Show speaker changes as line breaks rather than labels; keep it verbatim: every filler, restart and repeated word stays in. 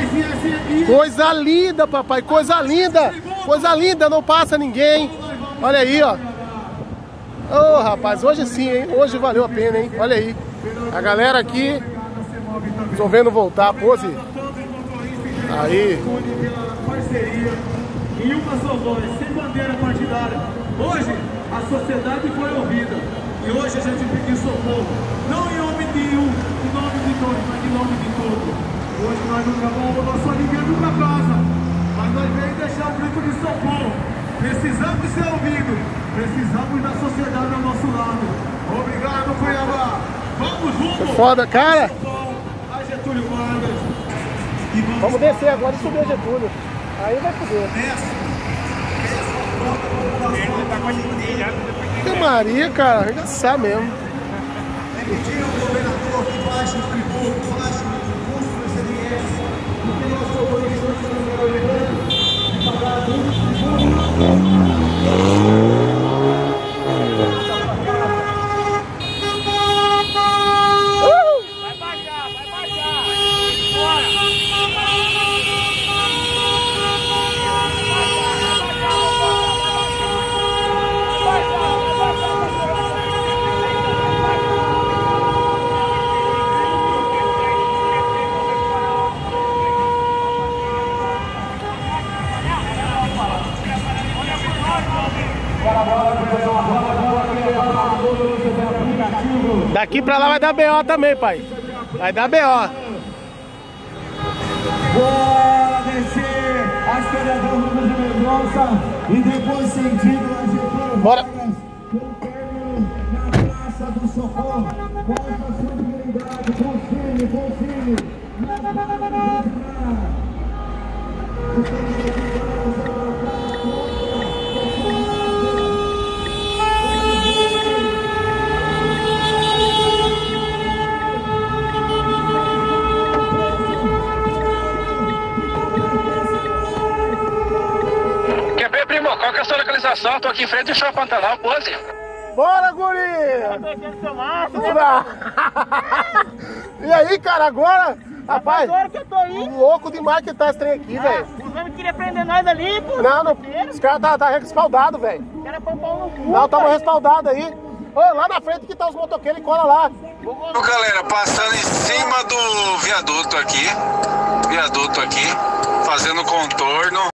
Coisa linda, papai, coisa linda. Coisa linda, não passa ninguém. Olha aí, ó. Ô, oh, rapaz, hoje sim, hein? Hoje valeu a pena, hein? Olha aí. A galera aqui resolvendo voltar, pose. Aí.
Em uma só voz, sem bandeira partidária. Hoje, a sociedade foi ouvida. E hoje a gente pediu socorro. Não em nome de um, em nome de todos, mas em nome de todos. Hoje nós não acabamos o nosso alimento para casa. Mas nós veio deixar um grito de socorro. Precisamos ser ouvidos. Precisamos da sociedade ao nosso lado. Obrigado, Cuiabá. Vamos juntos.
Foda, cara.
A Getúlio Vargas. Vamos,
vamos descer agora e subir a Getúlio. Aí vai foder. Que Maria, cara, arregaçar mesmo.
Pedir ao governador que baixe o tributo, baixe o custo do I C M S, porque nós motoristas estamos obrigando de pagar muito
Vai baixar, vai baixar. Bora.
Daqui pra lá vai dar B O também, pai. Vai dar B O.
Bora descer a Escalhadora de Mendonça e depois sentido a Getúlio.
Bora.
Na Praça do Socorro. Com a sua dignidade, com filho, com filho.
Qual que é a sua localização? Eu tô aqui em frente do Shopping Pantanal, pose.
Bora, guri! E aí, cara, agora? Rapaz,
Agora que eu tô aí.
louco demais que tá esse trem aqui, velho.
Os homens queriam prender nós ali, pô.
Não, não. Os caras tá, tá respaldados, velho.
Quero pôr pau no cu.
Não, tava respaldado aí. Ô, lá na frente que tá os motoqueiros, cola lá.
Ô, galera, passando em cima do viaduto aqui. Viaduto aqui, fazendo contorno.